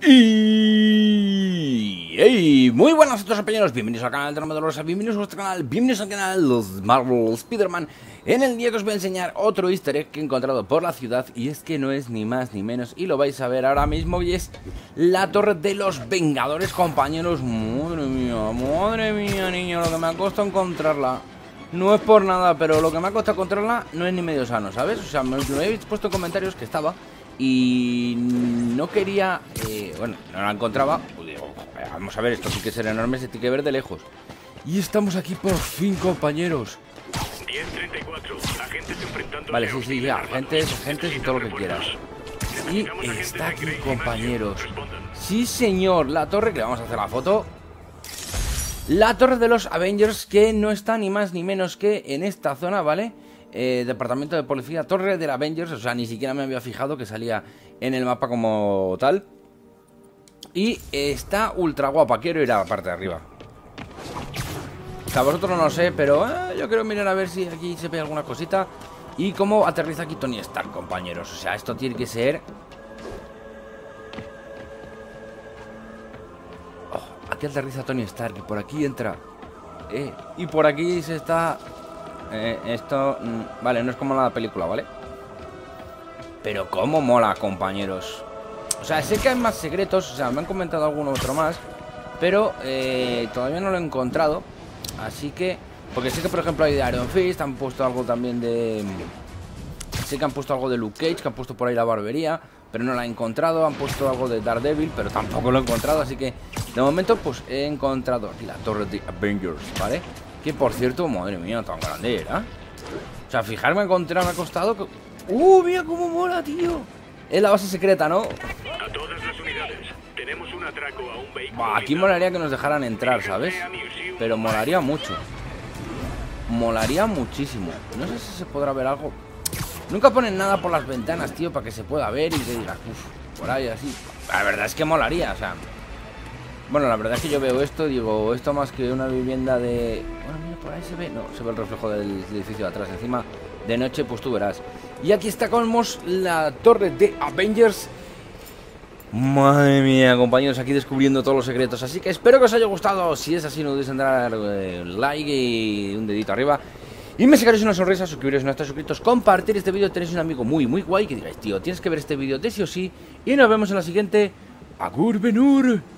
Y hey, muy buenas a todos compañeros, bienvenidos al canal de Rosa, bienvenidos a nuestro canal, bienvenidos al canal de los Marvel Spider-Man. En el día que os voy a enseñar otro easter egg que he encontrado por la ciudad, y es que no es ni más ni menos, y lo vais a ver ahora mismo, y es la Torre de los Vengadores, compañeros. Madre mía, niño, lo que me ha costado encontrarla. No es por nada, pero lo que me ha costado encontrarla no es ni medio sano, ¿sabes? O sea, me lo habéis puesto en comentarios que estaba y no quería, bueno, no la encontraba. Pues digo, vamos a ver, esto sí que será enorme, se tiene que ver de lejos. Y estamos aquí por fin, compañeros. 10:34, agentes enfrentando. Vale, sí, ya, agentes y todo lo que quieras. Y está aquí, compañeros. Sí, señor, la torre, que vamos a hacer la foto. La torre de los Avengers, que no está ni más ni menos que en esta zona, ¿vale? Departamento de policía, torre de los Avengers. O sea, ni siquiera me había fijado que salía en el mapa como tal. Y está ultra guapa, quiero ir a la parte de arriba. O sea, vosotros no lo sé, pero yo quiero mirar a ver si aquí se ve alguna cosita. Y cómo aterriza aquí Tony Stark, compañeros. O sea, esto tiene que ser... Aquí aterriza Tony Stark y por aquí entra. Y por aquí se está... esto... vale, no es como la película, ¿vale? Pero cómo mola, compañeros. O sea, sé que hay más secretos. O sea, me han comentado alguno otro más, pero todavía no lo he encontrado. Así que... porque sé que, por ejemplo, hay de Iron Fist. Han puesto algo también de... sé que han puesto algo de Luke Cage, que han puesto por ahí la barbería, pero no la he encontrado. Han puesto algo de Daredevil, pero tampoco lo he encontrado. Así que, de momento, pues he encontrado aquí la torre de Avengers, ¿vale? Que, por cierto, madre mía, tan grande era. O sea, fijarme a encontrar me ha costado que... mira cómo mola, tío. Es la base secreta, ¿no? A todas las unidades, tenemos un atraco a un vehículo. Aquí molaría que nos dejaran entrar, ¿sabes? Pero molaría mucho. Molaría muchísimo. No sé si se podrá ver algo. Nunca ponen nada por las ventanas, tío, para que se pueda ver y que digas, uff, por ahí así. La verdad es que molaría, o sea... bueno, la verdad es que yo veo esto, digo, esto más que una vivienda de... bueno, mira, por ahí se ve... no, se ve el reflejo del edificio de atrás. Encima, de noche, pues tú verás. Y aquí está, colmos, la torre de Avengers. Madre mía, compañeros, aquí descubriendo todos los secretos. Así que espero que os haya gustado. Si es así, no dudéis en dar like y un dedito arriba. Y me sacaréis una sonrisa, suscribiros si no estáis suscritos, compartir este vídeo. Tenéis un amigo muy guay que digáis, tío, tienes que ver este vídeo de sí o sí. Y nos vemos en la siguiente. Agur Benur.